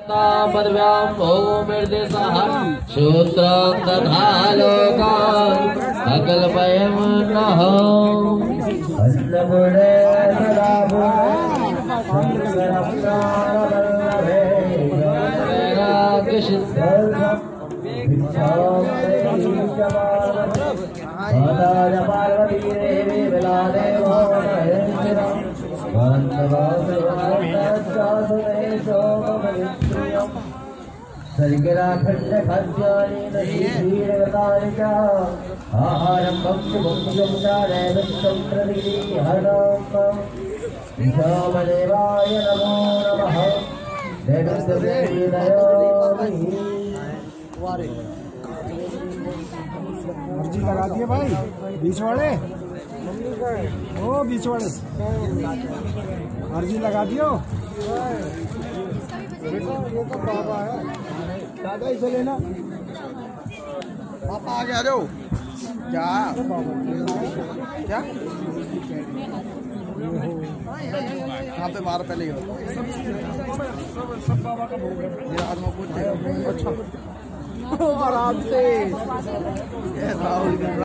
पदव्यां भोगोर्देशः शूत्रं तथा लोकान् अकल्पयं नः अस्मभुरे सदा सर्गराखंड खाद्यानि नदीरगतानि च आहारं भक्ष्यं चारयमिष्टं प्रतिहरणं ईशामदेवाय नमो नमः अर्जी लगा दिए भाई बीच वाले ओ बीच वाले अर्जी लगा दियो। ये तो पापा है दादा इसे लेना पापा आ गया जाओ क्या क्या यहाँ पे बार पहले ही सब बाबा का भोग है अच्छा आराम से